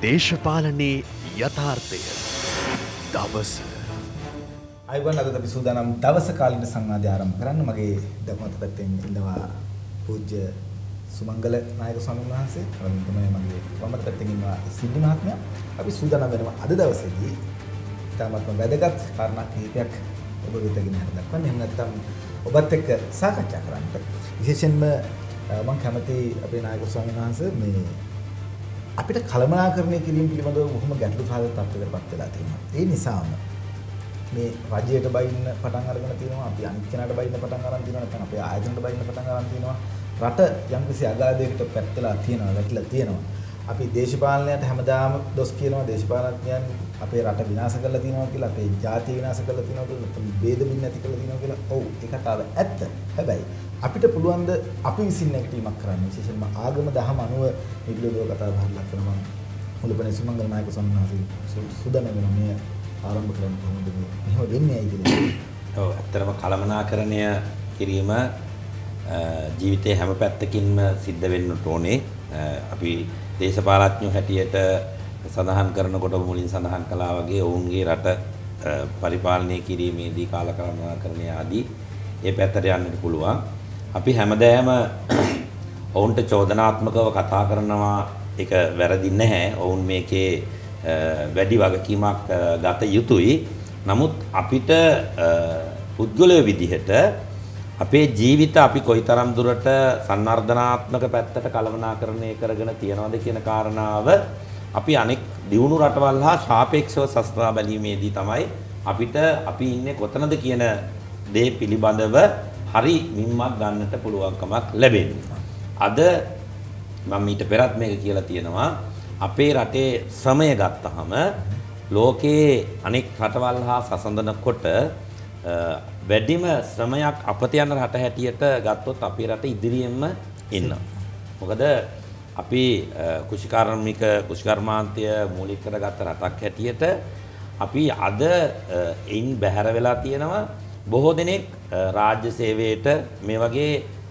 දේශපාලනයේ යථාර්ථය දවස අයිවන් අද අපි සූදානම් දවස කාලින සංවාදය ආරම්භ කරන්න. මගේ දකුණත පැත්තෙන් ඉන්නවා පූජ්‍ය සුමංගල නායක ස්වාමීන් වහන්සේ. වගේම තමයි මගේ වම් පැත්තෙන් ඉන්නවා සිද්ධි මහත්මයා. අපි සූදානම් වෙනවා අද දවසේදී තාමත්ම වැදගත් කාරණා කිහිපයක් ඔබ වෙත ගෙන යන්න දක්වන්න. එහෙම නැත්නම් ඔබත් එක්ක සාකච්ඡා කරන්න. විශේෂයෙන්ම මම කැමති අපේ නායක ස්වාමීන් වහන්සේ මේ අපිට කළමනාකරණය කිරීම පිළිබඳව බොහොම ගැටලු සහගත තත්ත්වයකටපත් වෙලා තියෙනවා. ඒ නිසාම මේ රජයට බයින්න පටන් අරගෙන තියෙනවා, අපි අනිත් කෙනාට බයින්න පටන් අරන් තියෙනවා, නැත්නම් අපේ ආයතනට බයින්න පටන් අරන් තියෙනවා. රට යම්කිසි අගාධයකට පැත්තලා තියෙනවා, වැටිලා තියෙනවා. අපි දේශපාලනයට හැමදාම දොස් කියනවා, දේශපාලඥයන් අපේ රට විනාශ කරලා තියෙනවා කියලා, අපේ ජාතිය විනාශ කරලා තියෙනවා කියලා, නැත්නම් ભેද බින්න ඇති කරලා තියෙනවා කියලා. ඔව් ඒ කතාව ඇත්ත. හැබැයි අපිට පුළුවන් ද අපි විසින් නැගීමක් කරන්න, විශේෂයෙන්ම ආගම දහම අනුව මේ පිළිබඳව කතා බහක් කරනවා. මුලපනේ සුමංගල නායක ස්වාමීන් වහන්සේ සුදානම් වෙනවා මේ ආරම්භ කරන්න කොහොමද මෙහෙම වෙන්නේ ඇයි කියලා. ඔව් ඇත්තටම කළමනාකරණය කිරීම ජීවිතයේ හැම පැත්තකින්ම සිද්ධ වෙන්න ඕනේ. අපි දේශපාලඥයෝ හැටියට සඳහන් කරනකොට මුලින් සඳහන් කළා වගේ ඔවුන්ගේ රට පරිපාලනය කිරීමේදී කාලකළමනාකරණය ආදී ඒ පැත්තට යන්නත් පුළුවන්. අපි හැමදාම ඔවුන්ට චෝදනාත්මකව කතා කරනවා, ඒක වැරදි නැහැ. ඔවුන් මේකේ වැඩි වගකීමක් ගත යුතුයි. නමුත් අපිට පුද්ගලයෝ විදිහට අපේ ජීවිත අපි කොයිතරම් දුරට සංවර්ධනාත්මක පැත්තට කළමනාකරණය කරගෙන තියනවද කියන කාරණාව අපි අනෙක් දියුණු රටවල් හා සාපේක්ෂව සස්තා බැලීමේදී තමයි අපිට අපි ඉන්නේ කොතනද කියන දේ පිළිබඳව හරි මිම්මක් ගන්නට පුළුවන්කමක් ලැබෙන්නේ. අද මම ඊට පෙරත් මේක කියලා තියෙනවා, අපේ රටේ ශ්‍රමය ගත්තහම ලෝකයේ අනෙක් රටවල් හා සසඳනකොට වැඩිම ශ්‍රමයක් අපත යන රට හැටියට ගත්තොත් අපේ රට ඉදිරියෙන්ම ඉන්නවා. මොකද අපි කුෂිකර්මාන්තය මූලික කරගත්ත රටක් හැටියට අපි අද එයින් බැහැර වෙලා තියෙනවා. බොහෝ දෙනෙක් රාජ්‍ය සේවයට මේ වගේ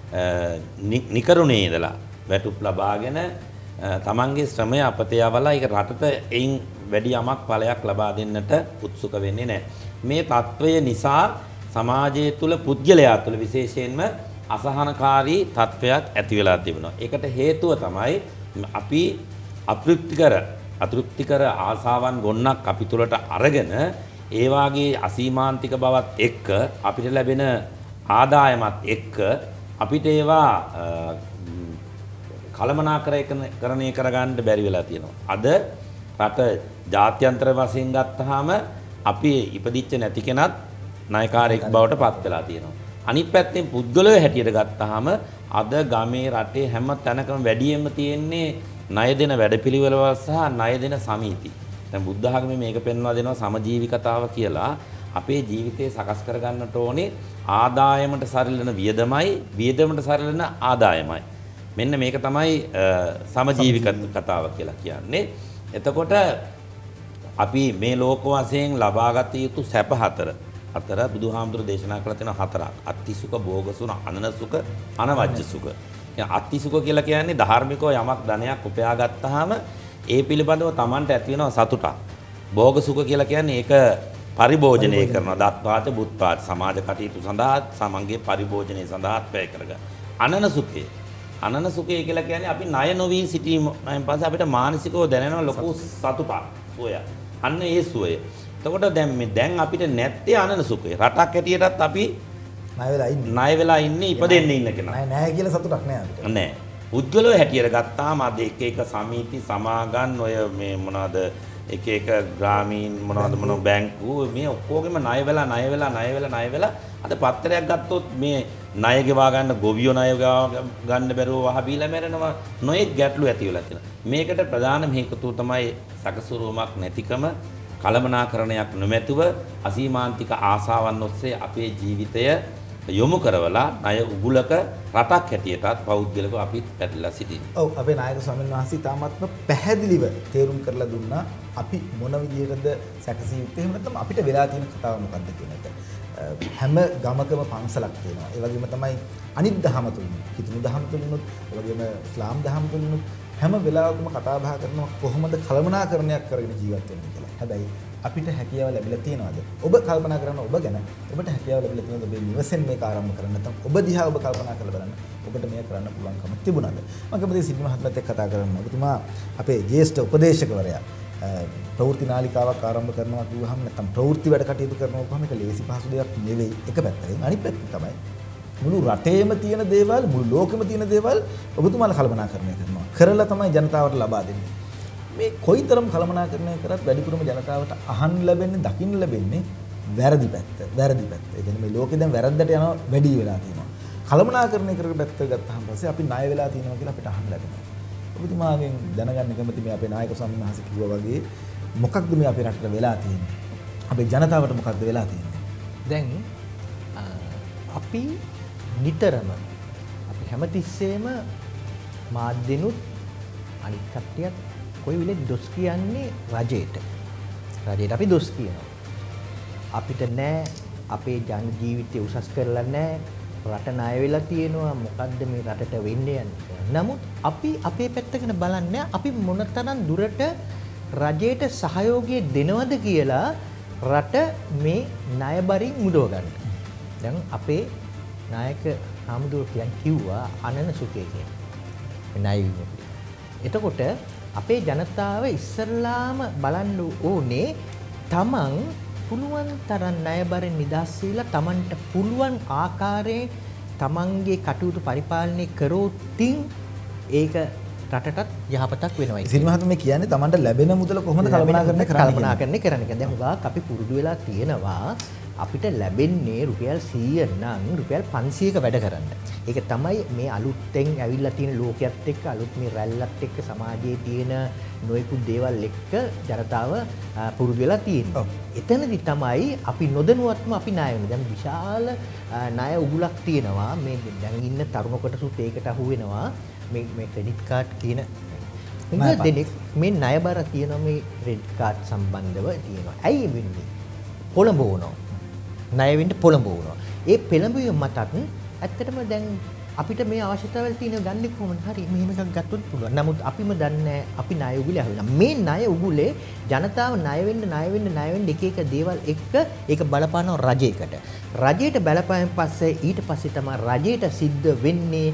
නිකරුණේ ඉඳලා වැටුප් ලබාගෙන තමන්ගේ ශ්‍රමය අපතේ යවලා ඒක රටට එයින් වැඩි යමක් ඵලයක් ලබා දෙන්නට උත්සුක වෙන්නේ නැහැ. මේ తත්වය නිසා සමාජය තුළ පුද්ගලයා තුළ විශේෂයෙන්ම අසහනකාරී තත්වයක් ඇති වෙලා තිබෙනවා. ඒකට හේතුව තමයි අපි අතෘප්තිකර ආසාවන් ගොන්නක් අපි තුළට අරගෙන ඒ වාගේ අසීමාන්තික බවත් එක්ක අපිට ලැබෙන ආදායමත් එක්ක අපිට ඒවා කළමනාකරණය කරගන්න බැරි වෙලා තියෙනවා. අද රට ජාත්‍යන්තර වශයෙන් ගත්තාම අපි ඉපදිච්ච නැති කෙනත් නායකාරයෙක් බවට පත් වෙලා තියෙනවා. අනිත් පැත්තෙන් පුද්ගලයෝ හැටියට ගත්තාම අද ගමේ රටේ හැම තැනකම වැඩියෙන්ම තියෙන්නේ ණය දෙන වැඩපිළිවෙළවල් සහ ණය දෙන සමිති. දැන් බුද්ධ ආගමේ මේක පෙන්වා දෙනවා සමජීවිකතාව කියලා. අපේ ජීවිතේ සකස් කරගන්නට ඕනේ ආදායමට සරිලන වියදමයි, වියදමට සරිලන ආදායමයි. මෙන්න මේක තමයි සමජීවිකතාව කියලා කියන්නේ. එතකොට අපි මේ ලෝක වශයෙන් ලබාගත යුතු සැප අතර බුදුහාමුදුරු දේශනා කළ තියෙන හතරක්. අත්තිසුඛ, භෝගසුඛ, අනනසුඛ, අනවජ්‍ය සුඛ. අත්තිසුඛ කියලා කියන්නේ ධාර්මිකව යමක් ධනයක් උපයා ගත්තාම ඒ පිළිබඳව Tamanට ඇති වෙන සතුටක්. භෝගසුඛ කියලා කියන්නේ ඒක පරිභෝජනය කරනවා. දත්පාත, බුත්පාත සමාජ කටයුතු සඳහා සමන්ගේ පරිභෝජනය සඳහා වැය කරගන්න. අනනසුඛය කියලා කියන්නේ අපි ණය නොවී සිටීමෙන් පස්සේ අපිට මානසිකව දැනෙන ලොකු සතුටක්, සුවය. අන්න ඒ සුවය. එතකොට දැන් අපිට නැත්තේ අනනසුඛය. රටක් හැටියටත් අපි ණය වෙලා ඉන්නේ ඉපදෙන්න ඉන්න කෙනා. නැහැ කියලා සතුටක් නැහැ අපිට. නැහැ. පුද්ගලයෝ හැටියට ගත්තාම අද එක සමිති සමාගම් ඔය මේ මොනවාද එක ග්‍රාමීණ මොන බැංකු මේ ඔක්කොගෙම ණය වෙලා අද පත්තරයක් ගත්තොත් මේ ණය ගෙවා ගන්න ගොවියෝ ණය ගන්න බැරුව වහ බීලා මැරෙනවා. නොයෙක් ගැටලු ඇති වෙලා තියෙනවා. මේකට ප්‍රධානම හේතුව තමයි සකසුරුවමක් නැතිකම, කළමනාකරණයක් නොමැතිව අසීමාන්තික ආසාවන් ඔස්සේ අපේ ජීවිතය යොමු කරවලා ණය උගුලක රටක් හැටියටත් පෞද්ගලිකව අපි පැටලලා සිටිනවා. ඔව් අපේ නායක ස්වාමීන් වහන්සේ තාමත්ම පැහැදිලිව තේරුම් කරලා දුන්නා අපි මොන විදිහටද සැකසිය යුත්තේ. එහෙම නැත්නම් අපිට වෙලා තියෙන කතාව මොකක්ද කියන එක. හැම ගමකම පන්සලක් තියෙනවා. ඒ වගේම තමයි අනිත් දහම තුලින්, හිතුණු දහම තුලිනුත්, ඒ වගේම ඉස්ලාම් දහම තුලිනුත් හැම වෙලාවකම කතා බහ කරනවා කොහොමද කළමනාකරණයක් කරගෙන ජීවත් වෙන්නේ කියලා. හැබැයි අපිට හැකියාව ලැබිලා තියෙනවද? ඔබ කල්පනා කරන ඔබ ගැන ඔබට හැකියාව ලැබිලා තියෙනවද ඔබේ නිවසෙන් මේක ආරම්භ කරන්න? නැත්නම් ඔබ දිහා ඔබ කල්පනා කරලා බලන්න. ඔබට මේක කරන්න පුළුවන්කම තිබුණාද? මම කැමතියි සිද්ධි මහත්මයාත් එක්ක කතා කරන්න. ඔබතුමා අපේ ජ්‍යෙෂ්ඨ උපදේශකවරයා. ප්‍රවෘත්ති නාලිකාවක් ආරම්භ කරනවා කිව්වහම නැත්නම් ප්‍රවෘත්ති වැඩ කටයුතු කරනවා කිව්වහම ඒක ලේසි පහසු දෙයක් නෙවෙයි. එක පැත්තකින් අනිත් පැත්ත තමයි මුළු රටේම තියෙන දේවල් මුළු ලෝකෙම තියෙන දේවල් ඔබතුමාලා කල්පනාකරණය කරනවා. කරලා තමයි ජනතාවට ලබා දෙන්නේ. මේ කොයිතරම් කළමනාකරණය කරත් වැඩිපුරම ජනතාවට අහන්න ලැබෙන්නේ දකින්න ලැබෙන්නේ වැරදි පැත්ත. වැරදි පැත්ත. ඒ කියන්නේ මේ ලෝකෙ දැන් වැරද්දට යනවා වැඩි වෙලා තියෙනවා. කළමනාකරණය කරගෙන පැත්ත ගත්තාම පස්සේ අපි ණය වෙලා තියෙනවා කියලා අපිට අහන්න ලැබෙනවා. ඔබතුමාගෙන් දැනගන්න කැමති මේ අපේ නායක ස්වාමීන් වහන්සේ කිව්වා වගේ මොකක්ද මේ අපේ රටට වෙලා තියෙන්නේ? අපේ ජනතාවට මොකක්ද වෙලා තියෙන්නේ? දැන් අපි නිතරම අපි හැමතිස්සෙම මාධ්‍යනුත් අනිත් කට්ටියත් කොයි වෙලෙත් දොස් කියන්නේ රජයට. රජයට අපි දොස් කියනවා. අපිට නෑ අපේ ජන ජීවිතය උසස් කරලා නෑ. රට ණය වෙලා තියෙනවා. මොකද්ද මේ රටට වෙන්නේ යන්නේ. නමුත් අපි අපේ පැත්තකට බලන්නේ අපි මොනතරම් දුරට රජයට සහයෝගය දෙනවද කියලා රට මේ ණය බරින් මුදව ගන්න. දැන් අපේ නායක හාමුදුරුවෝ කිව්වා අනන සුඛය කියලා. ණය වීම. එතකොට අපේ ජනතාව ඉස්සල්ලාම බලන්න ඕනේ තමන් පුළුවන් තරම් ණය බරෙන් නිදහස් වෙලා තමන්ට පුළුවන් ආකාරයෙන් තමන්ගේ කටයුතු පරිපාලනය කරොත්ින් ඒක රටටත් යහපතක් වෙනවා. සිල් මහත්මයා මේ කියන්නේ තමන්ට ලැබෙන මුදල කොහොමද කල්පනාකරණය කරන්නේ. දැන් හුඟක් අපි පුරුදු වෙලා තියෙනවා අපිට ලැබෙන්නේ රුපියල් 100 නම් රුපියල් 500ක වැඩ කරන්න. ඒක තමයි මේ අලුත්ෙන් ඇවිල්ලා තියෙන ලෝකයක් එක්ක අලුත් මේ රැල්ලත් එක්ක සමාජයේ තියෙන නොයෙකුත් දේවල් එක්ක ජනතාව පුරුදු වෙලා තියෙනවා. එතනදි තමයි අපි නොදැනුවත්වම අපි ණය වෙනවා. දැන් විශාල ණය උගුලක් තියෙනවා. මේ දැන් ඉන්න තරුණ කොටසුත් ඒකට අහු වෙනවා. මේ ක්‍රෙඩිට් කාඩ් කියන දෙනෙක් මේ ණය බර තියෙනවා මේ ක්‍රෙඩිට් කාඩ් සම්බන්ධව තියෙනවා. ඇයි වෙන්නේ? පොළඹවනවා. ණය වෙන්න පොළඹවනවා. ඒ පෙළඹවීම මතත් ඇත්තටම දැන් අපිට මේ අවශ්‍යතාවල් තියෙන ගන්න කොහොමද? හරි මෙහෙම එකක් ගත්තොත් පුළුවන්. නමුත් අපිම දන්නේ අපි ණය උගුලේ අහුවෙනවා. මේ ණය උගුලේ ජනතාව ණය වෙන්න එක එක දේවල් එක්ක ඒක බලපානවා රජයකට. රජයට බලපෑම පස්සේ ඊට පස්සේ තමයි රජයට සිද්ධ වෙන්නේ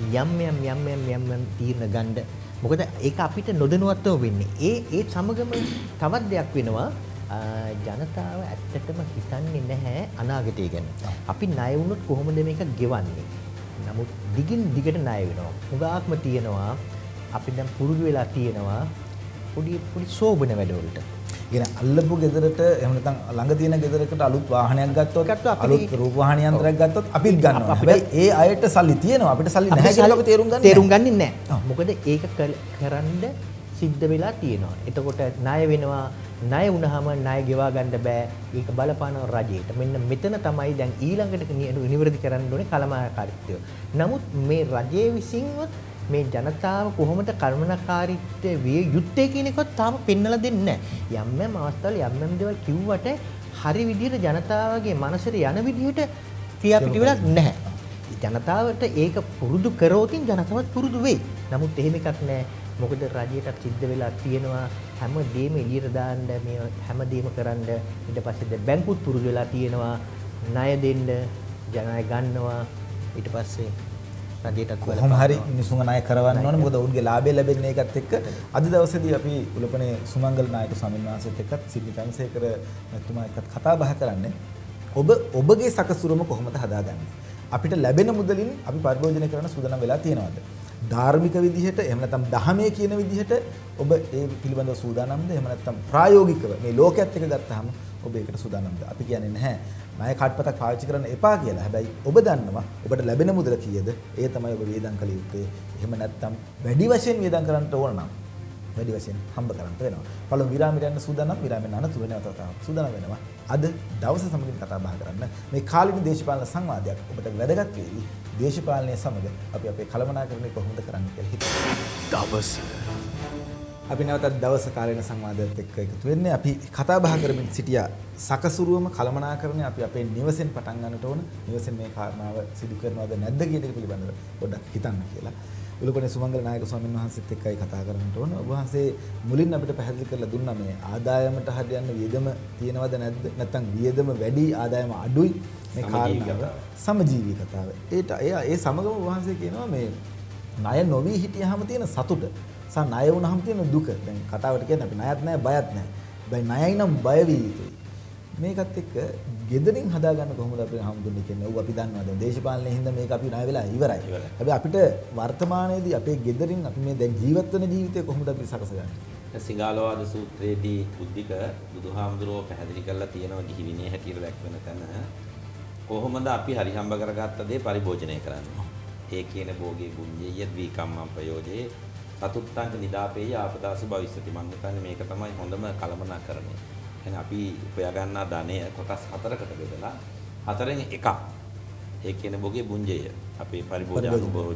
යම් තීරණ ගන්න. මොකද ඒක අපිට නොදැනුවත්වම වෙන්නේ. ඒ සමගම තවත් දෙයක් වෙනවා. ජනතාව ඇත්තටම හිතන්නේ නැහැ අනාගතය ගැන. අපි ණය වුණොත් කොහොමද මේක ගෙවන්නේ? නමුත් දිගින් දිගට ණය වෙනවා. හුඟක්ම තියෙනවා අපි දැන් පුරුදු වෙලා තියෙනවා පොඩි සෝබන වැඩවලට. කියන අල්ලපු ගෙදරට එහෙම නැත්නම් ළඟ තියෙන ගෙදරකට අලුත් වාහනයක් ගත්තොත් අලුත් රූප වාහන යන්ත්‍රයක් ගත්තොත් අපිත් ගන්නවා. හැබැයි ඒ අයට සල්ලි තියෙනවා අපිට සල්ලි නැහැ කියලා අපි තේරුම් ගන්නේ නැහැ. මොකද ඒක කරන්න සිද්ධ වෙලා තියෙනවා. එතකොට ණය වෙනවා. ණය වුණාම ණය ගෙවා ගන්න බෑ. ඒක බලපානවා රජයට. මෙන්න මෙතන තමයි දැන් ඊළඟට නිවැරදි කරන්න ඕනේ කළමනාකාරීත්වය. නමුත් මේ රජයේ විසින්වත් මේ ජනතාව කොහොමද කළමනාකාරීත්වය විය යුත්තේ කියන එකත් තාම පෙන්වලා දෙන්නේ නැහැ. යම් අවස්ථාවල යම් දේවල් කිව්වට හරි විදිහට ජනතාවගේ මනසට යන විදිහට ක්‍රියාපිටි වෙලක් නැහැ. ජනතාවට ඒක පුරුදු කරෝතින් ජනතාවත් පුරුදු වෙයි. නමුත් එහෙම එකක් නැහැ. මොකද රජයටත් සිද්ධ වෙලා තියෙනවා හැමදේම එළියට දාන්න මේ හැමදේම කරන්න ඊට පස්සේ බැංකුත් පුරුදු වෙලා තියෙනවා ණය දෙන්න ජනය ගන්නවා ඊට පස්සේ රජයටත් කොහොම හරි මිනිසුන් ණය කරවන්න ඕනේ මොකද ඔවුන්ගේ ලාභය ලැබෙන්නේ ඒකත් එක්ක අද දවසේදී අපි උලපනේ සුමංගල නායක ස්වාමීන් වහන්සේත් එක්කත් සිඩ්නි චන්ද්‍රසේකර මහත්මයා එක්කත් කතා බහ කරන්නේ ඔබගේ සකසුරම කොහොමද හදාගන්නේ අපිට ලැබෙන මුදලින් අපි පරිභෝජනය කරන සූදානම් වෙලා තියෙනවද ධාර්මික විදිහට එහෙම නැත්නම් දහමේ කියන විදිහට ඔබ ඒ පිළිබඳව සූදානම්ද එහෙම නැත්නම් ප්‍රායෝගිකව මේ ලෝකයේත් එක ගත්තාම ඔබ ඒකට සූදානම්ද අපි කියන්නේ නැහැ ණය කාඩ්පතක් පාවිච්චි කරන්න එපා කියලා. හැබැයි ඔබ දන්නවා ඔබට ලැබෙන මුදල කීයද? ඒ තමයි ඔබ වේදම් කළ යුත්තේ. එහෙම නැත්නම් වැඩි වශයෙන් වේදම් කරන්න ඕන නම් වැඩි වශයෙන් හම්බ කරන්න වෙනවා. පළමු විරාමයට යන්න සූදානම් විරාමයෙන් අනතුරු වෙනවත සූදානම් වෙනවා. අද දවස සමගින් කතා බහ කරන්න මේ කාලින දේශපාලන සංවාදයක් ඔබට වැදගත් වේවි. දේශපාලනය සමග අපි අපේ කළමනාකරණය කොහොමද කරන්නේ කියලා හිතමු. දවස අපි නැවතත් දවස කාලින සංවාදයත් එක්ක එකතු වෙන්නේ. අපි කතා බහ කරමින් සිටියා සකසුරුවම කළමනාකරණය අපි අපේ නිවසෙන් පටන් ගන්නට ඕන. නිවසෙන් මේ කාරණාව සිදු කරනවද නැද්ද කියන එක පිළිබඳව පොඩ්ඩක් හිතන්න කියලා. උලුපනේ සුමංගල නායක ස්වාමීන් වහන්සේත් එක්කයි කතා කරන්නට ඕන. ඔබ වහන්සේ මුලින් අපිට පැහැදිලි කරලා දුන්නා මේ ආදායමට හරියන්න වියදම තියෙනවද නැද්ද? නැත්නම් වියදම වැඩි ආදායම අඩුයි මේ කාරණාව. සමජීවී කතාව. ඒ සමගම ඔබ වහන්සේ කියනවා මේ ණය නොවි හිටියාම තියෙන සතුට සහ ණය වුණාම තියෙන දුක. දැන් කතාවට කියන්නේ අපි ණයත් නැහැ බයත් නැහැ. හැබැයි ණයයි නම් බය විය යුතුයි. මේකත් එක්ක ගෙදරින් හදාගන්න කොහොමද අපි හම්දුන්නේ කියන්නේ. ඔව් අපි දන්නවා දැන් දේශපාලනයේ හින්දා මේක අපි ණය වෙලා ඉවරයි. හැබැයි අපිට වර්තමානයේදී අපේ ගෙදරින් අපි මේ දැන් ජීවත් වෙන ජීවිතය කොහොමද අපි සකසගන්නේ? සිංහලවාද සූත්‍රයේදී බුද්ධික බුදුහාමුදුරුවෝ පැහැදිලි කරලා තියෙනවා ගිහි විනය හැටියට දැක්වෙන තැන කොහොමද අපි හරිහම්බ කරගත්ත දේ පරිභෝජනය කරන්නේ. ඒ කියන භෝගේ ගුඤ්ජය ද්විකම්මං ප්‍රයෝජේ සතුට්ටං නිදාපේය ආපදාසු භවිෂ්‍යති. මම හිතන්නේ මේක තමයි හොඳම කළමනාකරණය. එහෙනම් අපි උපයා ගන්නා ධනය කොටස් හතරකට බෙදලා හතරෙන් එකක් ඒ කියන භෝගේ ගුඤ්ජය අපේ පරිභෝජන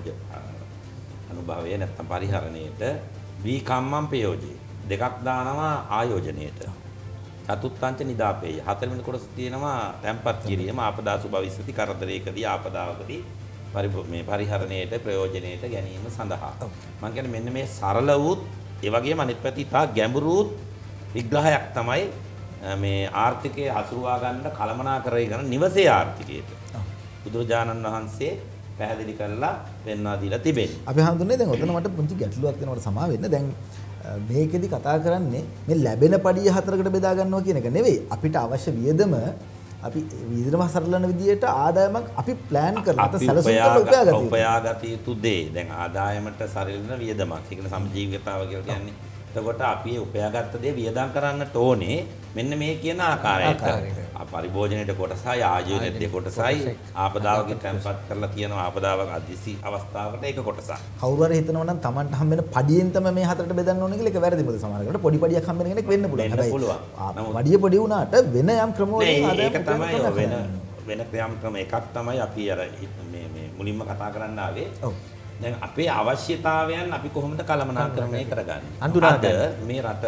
අනුභවය නැත්නම් පරිහරණයට ද්විකම්මං ප්‍රයෝජේ දෙකක් දානවා ආයෝජනයේට. චතුත්ථංච නිදාපේය හතරවෙනි කොටස තියෙනවා තැම්පත් කිරීම ආපදාසු භවිෂ්‍යති කරදරයකදී ආපදාවකදී මේ පරිහරණයට ප්‍රයෝජනයට ගැනීම සඳහා. මම කියන්නේ මෙන්න මේ සරල වූත් ඒ වගේම අනිත් පැත්තේ තා ගැඹුරු විග්‍රහයක් තමයි මේ ආර්ථිකයේ හසුරුවා ගන්න කළමනාකරණය කරන නිවසේ ආර්ථිකයට. බුදුරජාණන් වහන්සේ පැහැදිලි කරලා පෙන්වා දීලා තිබෙනවා. අපි හඳුන්නේ දැන් ඔතන මට පුංචි ගැටලුවක් තියෙනවට සමා වෙන්න. දැන් මේකෙදි කතා කරන්නේ මේ ලැබෙන පඩිය හතරකට බෙදා ගන්නවා කියන එක නෙවෙයි. අපිට අවශ්‍ය වියදම අපි වියදම සරලන විදියට ආදායමක් අපි ප්ලෑන් කරලා අත සැලසුම් කරලා උපයාගත යුතු දේ. දැන් ආදායමට සරලන වියදමක්. ඒක සමජීවිකතාව කියලා කියන්නේ. එතකොට අපි උපයාගත්ත දේ වියදම් කරන්නට ඕනේ මෙන්න මේ කියන ආකාරයට. පරිභෝජනයේ කොටසයි ආයෝජනයේ කොටසයි ආපදාවකින් තැන්පත් කරලා තියෙන ආපදාවක අදිසි අවස්ථාවකට ඒක කොටසක්. කවුරු හරි හිතනවා නම් Tamanට හම්බ වෙන පඩියෙන් තමයි මේ හතරට බෙදන්න ඕනේ කියලා ඒක වැරදි මොකද සමහරකට පොඩි පඩියක් හම්බ වෙන කෙනෙක් වෙන්න පුළුවන්. හැබැයි පඩිය පොඩි වුණාට වෙන යම් ක්‍රමවලින් ආදායම ඒක තමයි වෙන ක්‍රම එකක් තමයි අපි අර මේ මුලින්ම කතා කරන්න ආවේ. ඔව්. දැන් අපේ අවශ්‍යතාවයන් අපි කොහොමද කළමනාකරණය කරගන්නේ? අද මේ රට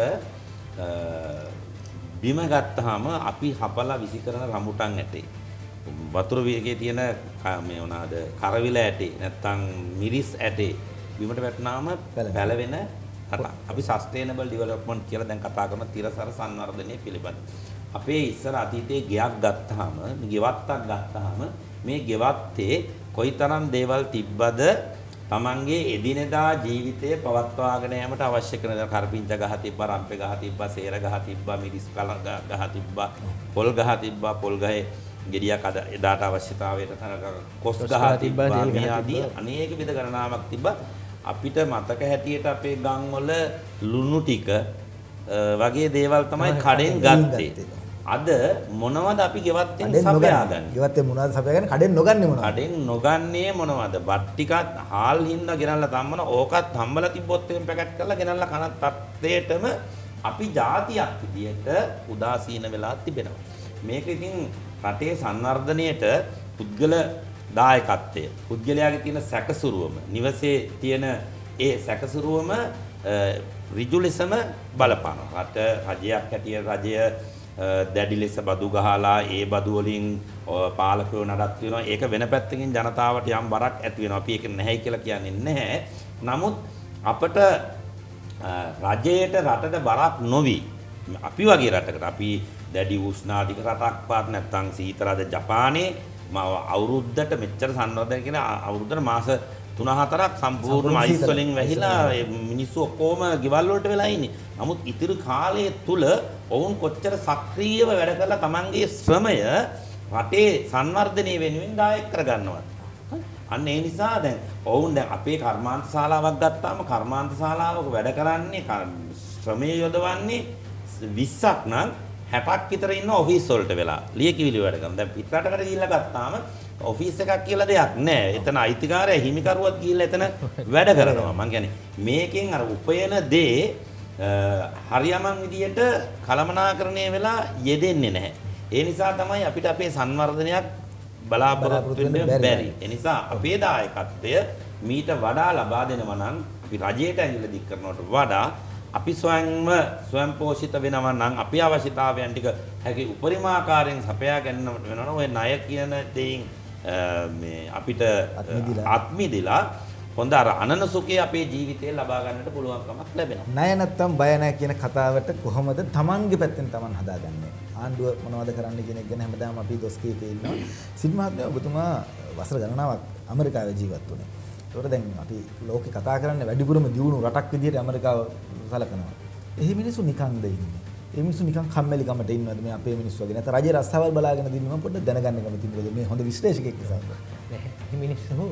බිම ගත්තාම අපි හපලා විසි කරන රඹුටන් ඇටේ වතුර වේගයේ තියෙන මේ මොනවාද කරවිල ඇටේ නැත්තම් මිරිස් ඇටේ බිමට වැටුනාම පැලවෙන රට. අපි සස්ටේනබල් ඩෙවලොප්මන්ට් කියලා දැන් කතා කරන තිරසර සංවර්ධනය පිළිබඳ. අපේ ඉස්සර අතීතයේ ගෙයක් ගත්තාම ගෙවත්තක් ගත්තාම මේ ගෙවත්තේ කොයිතරම් දේවල් තිබ්බද තමන්ගේ එදිනෙදා ජීවිතය පවත්වාගෙන යාමට අවශ්‍ය කරන කරපිංච ගහ තිබ්බා, රම්පේ ගහ තිබ්බා, සේර ගහ තිබ්බා, මිරිස් කල ගහ තිබ්බා, පොල් ගහ තිබ්බා, පොල් ගහේ ගෙඩියක් අද එදාට අවශ්‍යතාවයට කොස් ගහ තිබ්බා, මේ ආදී අනේක විද ගණනාවක් තිබ්බා. අපිට මතක හැටියට අපේ ගම් වල ලුණු ටික වගේ දේවල් තමයි කඩෙන් ගත්තේ. අද මොනවද අපි ගෙවත්තෙන් සපයාගන්නේ? ගෙවත්තෙන් මොනවද සපයාගන්නේ? කඩෙන් නොගන්නේ මොනවද? කඩෙන් නොගන්නේ මොනවද? බත් ටිකත් හාල් හින්දා ගෙනල්ලා තම්මන ඕකත් හම්බලා තිබ්බොත් එහෙම පැකට් කරලා ගෙනල්ලා කන තත්ත්වයටම අපි ජාතියක් විදියට උදාසීන වෙලා තිබෙනවා. මේක ඉතින් රටේ සංවර්ධනයට පුද්ගල දායකත්වය, පුද්ගලයාගේ තියෙන සැකසුරුවම, නිවසේ තියෙන ඒ සැකසුරුවම ඍජු ලෙසම බලපානවා. රට රජයක් හැටියට රජය දැඩි ලෙස බදු ගහලා ඒ බදු වලින් පාලකයෝ නඩත් වෙනවා. ඒක වෙන පැත්තකින් ජනතාවට යම් බරක් ඇති වෙනවා. අපි ඒක නැහැ කියලා කියන්නේ නැහැ. නමුත් අපට රජයට රටට බරක් නොවි අපි වගේ රටකට අපි දැඩි උෂ්ණාධික රටක් පාත් නැත්නම් සීතලද ජපානයේ අවුරුද්දට මෙච්චර සංවර්ධනය කියන අවුරුද්දට මාස 3-4ක් සම්පූර්ණ අයිස් වලින් වැහිලා මිනිස්සු ඔක්කොම ගෙවල් වලට වෙලා ඉන්නේ. නමුත් ඉතිරි කාලය තුල ඔවුන් කොච්චර සක්‍රීයව වැඩ කරලා තමන්ගේ ශ්‍රමය රටේ සංවර්ධනය වෙනුවෙන් දායක කරගන්නවද? අන්න ඒ නිසා දැන් ඔවුන් දැන් අපේ කර්මාන්ත ශාලාවක් ගත්තාම කර්මාන්ත ශාලාවක වැඩ කරන්නේ ශ්‍රමය යොදවන්නේ 20ක් නම් 60ක් විතර ඉන්න ඔෆිස් වලට වෙලා ලියකියවිලි වැඩ කරනවා. දැන් පිටරටකට ගිහිල්ලා ගත්තාම ඔෆිස් එකක් කියලා දෙයක් නැහැ. එතන අයිතිකාරය හිමිකරුවත් ගිහිල්ලා එතන වැඩ කරනවා. මම කියන්නේ මේකෙන් අර උපයන දේ හරියමං විදියට කළමනාකරණය වෙලා යෙදෙන්නේ නැහැ. ඒ නිසා තමයි අපිට අපේ සංවර්ධනයක් බලාපොරොත්තු වෙන්න බැරි. ඒ නිසා අපේ දායකත්වය මීට වඩා ලබා දෙනවා නම් අපි රජයට ඇඟිල්ල දික් කරනවට වඩා අපි ස්වයං පෝෂිත වෙනවා නම් අපේ අවශ්‍යතාවයන් ටික හැකි උපරිම ආකාරයෙන් සපයා ගන්නවට වෙනවා. ඔය ණය කියන දෙයින් මේ අපිට අත්මිදිලා හොඳ අර අනන සුඛය අපේ ජීවිතේ ලබා ගන්නට පුළුවන්කමක් ලැබෙනවා. ණය නැත්තම් බය නැහැ කියන කතාවට කොහොමද Tamanගේ පැත්තෙන් Taman හදාගන්නේ? ආණ්ඩුව මොනවද කරන්න කියන එක ගැන හැමදාම අපි දොස් කීක ඉන්නවා. සිත් මහත්මයා ඔබතුමා වසර ගණනාවක් ඇමරිකාවේ ජීවත් වුණේ. ඒකට දැන් අපි ලෝකේ කතා කරන්නේ වැඩිපුරම දියුණු රටක් විදිහට ඇමරිකාව සලකනවා. එහි මිනිස්සු නිකන්ද ඉන්නේ? ඒ මිනිස්සු නිකන් කම්මැලි කමට ඉන්නවද මේ අපේ මිනිස්සු වගේ? නැත්නම් රජේ රස්සාවල් බලාගෙන දින්න මම පොඩ්ඩක් දැනගන්න කැමතියි. මොකද මේ හොඳ විශ්ලේෂකෙක් නිසා. නැහැ මිනිස්සු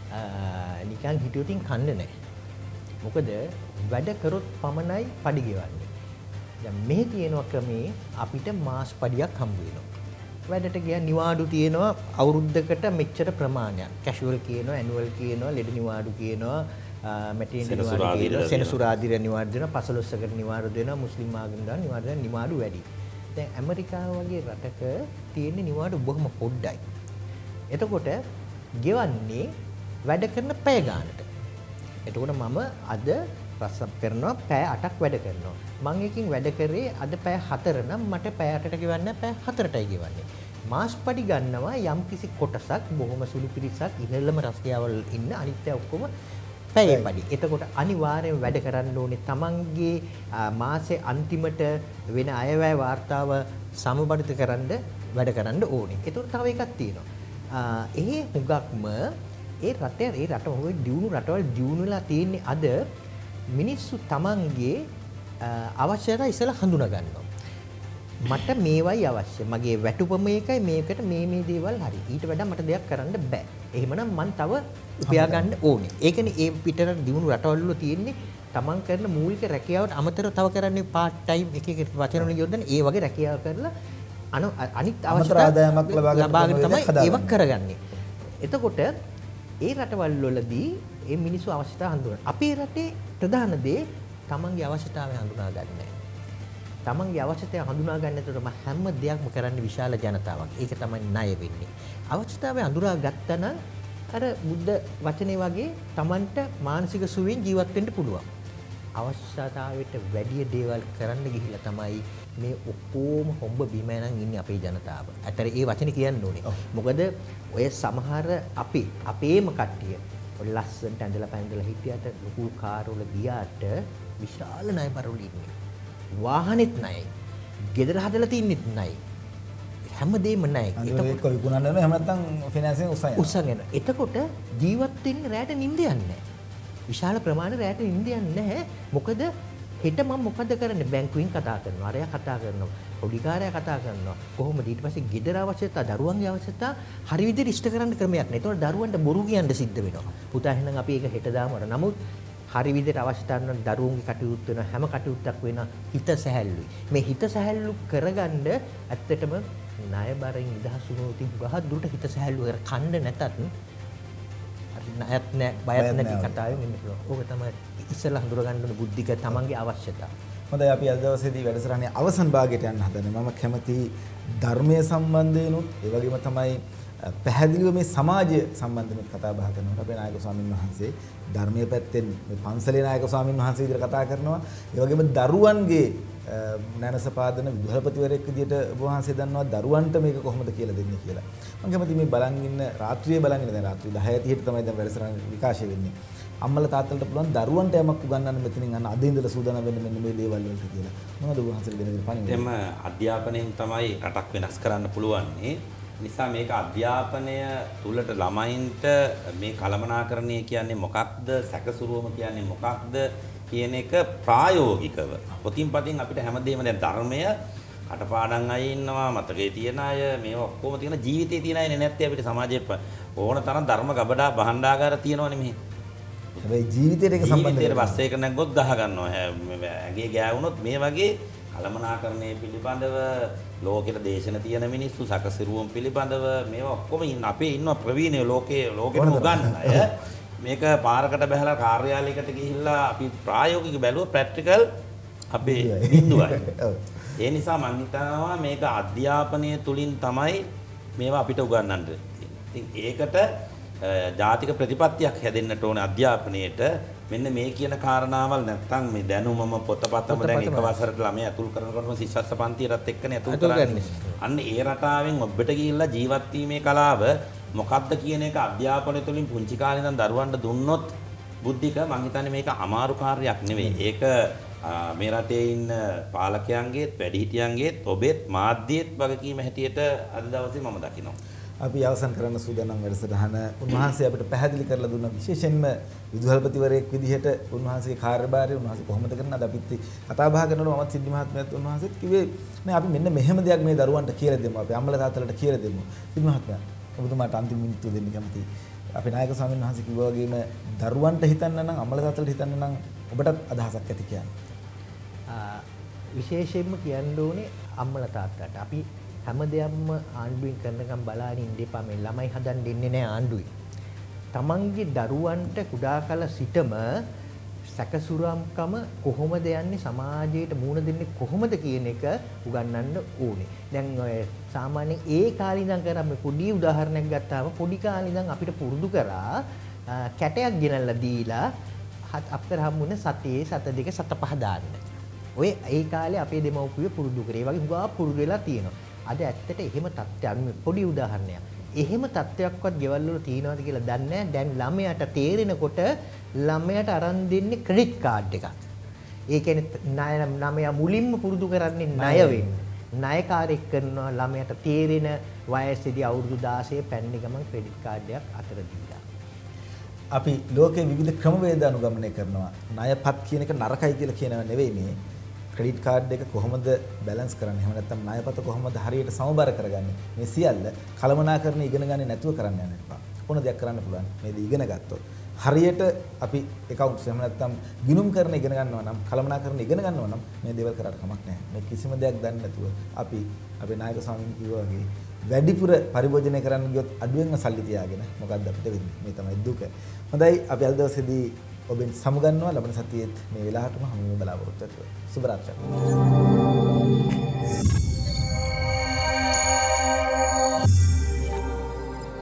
නිකන් හිටියොතින් කන්නේ නැහැ. මොකද වැඩ කරොත් පමණයි පඩි ගෙවන්නේ. දැන් මේ තියෙන ක්‍රමේ අපිට මාස් පඩියක් හම්බ වෙනවා. වැඩට ගියා නිවාඩු තියෙනවා අවුරුද්දකට මෙච්චර ප්‍රමාණයක්. කැෂුවල් කියනවා, ඇනුවල් කියනවා, ලෙඩ නිවාඩු කියනවා, මැටර්නිටි නිවාඩු කියනවා, සෙනසුරාදිර නිවාඩු දෙනවා, පසළොස්වකට නිවාඩු දෙනවා, මුස්ලිම් ආගම් දාන නිවාඩු දෙනවා, නිවාඩු වැඩි. දැන් ඇමරිකාව වගේ රටක තියෙන නිවාඩු බොහොම පොඩ්ඩයි. එතකොට ගෙවන්නේ වැඩ කරන පැය ගානට. එතකොට මම අද රස්සම් කරනවා පැය 8ක් වැඩ කරනවා. මම එකකින් වැඩ කරේ අද පැය 4 නම් මට පැය 8ට ගෙවන්න පැය 4ටයි ගෙවන්නේ. මාස් පඩි ගන්නවා යම් කිසි කොටසක් බොහොම සුළු පිරිසක් ඉහළම රස්තියාවල් ඉන්න අනිත් අය ඔක්කොම පැයේ පඩි. එතකොට අනිවාර්යෙන් වැඩ කරන්න ඕනේ තමන්ගේ මාසේ අන්තිමට වෙන අයවැය වාර්තාව සමබරිත කරන්න වැඩ කරන්න ඕනේ. ඒතකොට තව එකක් තියෙනවා. ඒ හුඟක්ම ඒ රට ඔය දියුණු රටවල් දියුණු වෙලා තියෙන්නේ අද මිනිස්සු තමන්ගේ අවශ්‍යතා ඉස්සලා හඳුනා ගන්නවා. මට මේවයි අවශ්‍ය. මගේ වැටුපම මේකයි මේකට මේ දේවල් හරි. ඊට වඩා මට දෙයක් කරන්න බෑ. එහෙමනම් මං තව උපයා ගන්න ඕනේ. ඒකනේ ඒ පිටර දියුණු රටවල් වල තියෙන්නේ තමන් කරන මූලික රැකියාවට අමතරව තව කරන්නේ පාර්ට් ටයිම් එක වචන වලින් යොදන ඒ වගේ රැකියාව කරලා අනිත් අවශ්‍යතා ලබාගෙන තමයි ඒවක් කරගන්නේ. එතකොට ඒ රටවල් වලදී ඒ මිනිස්සු අවශ්‍යතාව හඳුනන. අපේ රටේ ප්‍රධාන දේ තමන්ගේ අවශ්‍යතාවය හඳුනා ගන්න නැහැ. තමන්ගේ අවශ්‍යතාවය හඳුනා ගන්න එතකොට හැම දෙයක්ම කරන්න විශාල ජනතාවක්. ඒක තමයි ණය වෙන්නේ. අවශ්‍යතාවය හඳුනා ගත්තා නම් අර බුද්ධ වචනේ වගේ තමන්ට මානසික සුවයෙන් ජීවත් වෙන්න පුළුවන්. අවශ්‍යතාවයට වැඩි දේවල් කරන්න ගිහිල්ලා තමයි මේ ඔක්කොම හොම්බ බිම යනන් ඉන්නේ අපේ ජනතාව. ඇතර ඒ වචනේ කියන්න ඕනේ. මොකද ඔය සමහර අපේම කට්ටිය ඔය ලස්සනට ඇඳලා පැඳලා හිටියට ලොකු කාර් වල ගියාට විශාල ණය බරවල ඉන්නේ. වාහනෙත් ණයයි. ගෙදර හදලා තින්නෙත් ණයයි. හැමදේම ණයයි. ඒක විකුණන්න එහෙම නැත්නම් ෆිනෑන්සියෙන් උස්සගෙන. එතකොට ජීවත් වෙන්න රැට නිින්ද යන්නේ නැහැ. විශාල ප්‍රමාණයක් රැට නිින්ද යන්නේ නැහැ. මොකද හෙට මම මොකද කරන්නේ? බැංකුවෙන් කතා කරනවා. අරයා කතා කරනවා. පොඩිකාරයා කතා කරනවා. කොහොමද ඊට පස්සේ ගෙදර අවශ්‍යතා, දරුවන්ගේ අවශ්‍යතා හරි විදිහට ඉෂ්ට කරන්න ක්‍රමයක් නැහැ. ඒතකොට දරුවන්ට බොරු කියන්න සිද්ධ වෙනවා. පුතා එහෙනම් අපි ඒක හෙට දාමු. නමුත් හරි විදිහට අවශ්‍යතාවන් වල දරුවන්ගේ කටයුතු වෙන හැම කටයුත්තක් වෙන හිත සැහැල්ලුයි. මේ හිත සැහැල්ලු කරගන්න ඇත්තටම ණය බරින් නිදහස් වුණොත් ගහ දුරට හිත සැහැල්ලු කර කන්න නැතත් ණයත් නැහැ බයත් නැති කතාවෙන් ඉන්න පුළුවන්. ඕක තමයි ඉස්සෙල්ලා හඳුරගන්න ඕන බුද්ධික තමන්ගේ අවශ්‍යතාව. හොඳයි අපි අද දවසේදී වැඩසටහනේ අවසන් භාගයට යන්න හදන්නේ. මම කැමති ධර්මයේ සම්බන්ධයෙන්ුත් ඒ වගේම තමයි පැහැදිලිව මේ සමාජය සම්බන්ධව කතා බහ කරනකොට අපේ නායක ස්වාමීන් වහන්සේ ධර්මයේ පැත්තෙන් මේ පන්සලේ නායක ස්වාමීන් වහන්සේ විදිහට කතා කරනවා. ඒ වගේම දරුවන්ගේ නැනසපාදන විදුහල්පතිවරයෙක් විදිහට ඔබ වහන්සේ දන්නවා දරුවන්ට මේක කොහොමද කියලා දෙන්නේ කියලා. මම කැමති මේ බලන් ඉන්න රාත්‍රියේ බලන් ඉන්න දැන් රාත්‍රී 10:30ට තමයි දැන් වැඩසටහන විකාශය වෙන්නේ. අම්මලා තාත්තලට පුළුවන් දරුවන්ට යමක් උගන්වන්න මෙතනින් අන්න අද ඉඳලා සූදානම් වෙන්න මෙන්න මේ දේවල් වලට කියලා. මොනවද ඔබ වහන්සේ දෙන පණිවිඩය? එතෙම අධ්‍යාපනයෙන් තමයි රටක් වෙනස් කරන්න පුළුවන්නේ. නිසා මේක අධ්‍යාපනය තුලට ළමයින්ට මේ කළමනාකරණය කියන්නේ මොකක්ද, සැකසුරුවම කියන්නේ මොකක්ද කියන එක ප්‍රායෝගිකව පොතින් පතින් අපිට හැමදේම දැන් ධර්මය කටපාඩම් අය ඉන්නවා, මතකයේ තියෙන අය, මේවා ඔක්කොම තියෙන ජීවිතේ තියෙන අය නැත්තේ අපිට සමාජයේ ඕන තරම් ධර්ම ගබඩා භාණ්ඩාගාර තියෙනවනේ මෙහි. හැබැයි ජීවිතේට ඒක සම්බන්ධ ජීවිතේට බස් එක නැග්ගොත් ගහ ගන්නවා. ඇගේ ගෑවුනොත් මේ වගේ කළමනාකරණය පිළිබඳව ලෝකෙට දේශන තියෙන මිනිස්සු සකසිරුවම් පිළිබඳව මේවා ඔක්කොම අපේ ඉන්නවා ප්‍රවීණ ලෝකෙට උගන්වන අය. මේක පාරකට බහලා කාර්යාලයකට ගිහිල්ලා අපි ප්‍රායෝගික බැලුවා ප්‍රැක්ටිකල් අපේ බිඳුවයි. ඒ නිසා මම හිතනවා මේක අධ්‍යාපනය තුලින් තමයි මේවා අපිට උගන්වන්න. ඉතින් ඒකට ජාතික ප්‍රතිපත්තියක් හැදෙන්නට ඕනේ අධ්‍යාපනයේට. මෙන්න මේ කියන කාරණාවල් නැත්තම් මේ දැනුමම පොතපතම දැන් එක වසරට ළමයි අතුල් කරනකොටම ශිෂ්‍යස්ස පන්තියටත් එක්කනේ අතුල් කරන්නේ. අන්න ඒ රටාවෙන් ඔබට ගිහිල්ලා ජීවත් වීමේ කලාව මොකක්ද කියන එක අධ්‍යාපනය තුළින් පුංචි කාලේ ඉඳන් දරුවන්ට දුන්නොත් බුද්ධික මං හිතන්නේ මේක අමාරු කාර්යයක් නෙවෙයි. ඒක මේ රටේ ඉන්න පාලකයන්ගේත් වැඩිහිටියන්ගේත් ඔබේත් මාධ්‍යයේත් වගකීම හැටියට අද දවසේ මම දකිනවා. අපි අවසන් කරන්න සූදානම් වැඩසටහන උන්වහන්සේ අපිට පැහැදිලි කරලා දුන්න විශේෂයෙන්ම විදුහල්පතිවරයෙක් විදිහට උන්වහන්සේගේ කාර්යභාරය උන්වහන්සේ කොහොමද කරන්නේ අද අපිත් කතා බහ කරනකොට මමත් සිද්ධි මහත්මයාත් උන්වහන්සේත් කිව්වේ නේ අපි මෙන්න මෙහෙම දෙයක් මේ දරුවන්ට කියලා දෙමු අපි අම්මලා තාත්තලාට කියලා දෙමු සිද්ධි මහත්මයා ඔබතුමාට අන්තිම මිනිත්තුව දෙන්න කැමතියි අපි නායක ස්වාමීන් වහන්සේ කිව්වා වගේම දරුවන්ට හිතන්න නම් අම්මලා තාත්තලාට හිතන්න නම් ඔබටත් අදහසක් ඇති කියන්නේ විශේෂයෙන්ම කියන්න ඕනේ අම්මලා තාත්තලාට අපි හැම දෙයක්ම ආණ්ඩුවෙන් කරනකම් බලාගෙන ඉන්න එපා මේ ළමයි හදන්න දෙන්නේ නැහැ ආණ්ඩුවේ. තමන්ගේ දරුවන්ට කුඩා කල සිටම සැකසුරම්කම කොහොමද යන්නේ සමාජයට මුහුණ දෙන්නේ කොහොමද කියන එක උගන්වන්න ඕනේ. දැන් ඔය සාමාන්‍යයෙන් ඒ කාලේ ඉඳන් කරා මේ පොඩි උදාහරණයක් ගත්තාම පොඩි කාලේ ඉඳන් අපිට පුරුදු කරා කැටයක් ගෙනල්ලා දීලා අපතර හම්බුනේ සතේ සත දෙක සත පහ දාන්න. ඔය ඒ කාලේ අපේ දෙමව්පියෝ පුරුදු කරේ. ඒ වගේ හුඟා පුරුදු වෙලා තියෙනවා. අද ඇත්තට එහෙම තත්ත්වයක් පොඩි උදාහරණයක්. එහෙම තත්ත්වයක්වත් ගෙවල් වල තියනවාද කියලා දන්නේ නැහැ. දැන් ළමයාට තේරෙනකොට ළමයාට අරන් දෙන්නේ ක්‍රෙඩිට් කාඩ් එකක්. ඒ කියන්නේ ළමයා මුලින්ම පුරුදු කරන්නේ ණය වෙන්න. ණයකාරයෙක් කරනවා ළමයාට තේරෙන වයසේදී අවුරුදු 16 පැන්න ගමන් ක්‍රෙඩිට් කාඩ් එකක් අතර දීලා. අපි ලෝකයේ විවිධ ක්‍රමවේද අනුගමනය කරනවා. ණයපත් කියන එක නරකයි කියලා කියනව නෙවෙයි මේ. ක්‍රෙඩිට් කාඩ් එක කොහොමද බැලන්ස් කරන්නේ? එහෙම නැත්නම් ණයපත කොහොමද හරියට සමබර කරගන්නේ? මේ සියල්ල කලමනාකරණ ඉගෙන ගන්නේ නැතුව කරන්න යන්න එපා. ඕන දෙයක් කරන්න පුළුවන්. මේක ඉගෙන ගත්තොත් හරියට අපි accounts එහෙම නැත්නම් ගිණුම් කරන ඉගෙන ගන්නවා නම් කලමනාකරණ ඉගෙන ගන්නවා නම් මේ දේවල් කරාට කමක් නැහැ. මේ කිසිම දෙයක් දන්නේ නැතුව අපි අපේ නායක ස්වාමීන් කිව්වා වගේ වැඩිපුර පරිභෝජනය කරන්න ගියොත් අඩුවෙන්ම සල්ලි තියාගෙන මොකක්ද අපිට වෙන්නේ? මේ තමයි දුක. හොඳයි අපි අද දවසේදී ඔබෙන් සමුගන්නවා ලබන සතියේත් මේ වෙලාවටම හමු වෙන බලාපොරොත්තු වෙනවා. සුබ රාත්‍රියක්.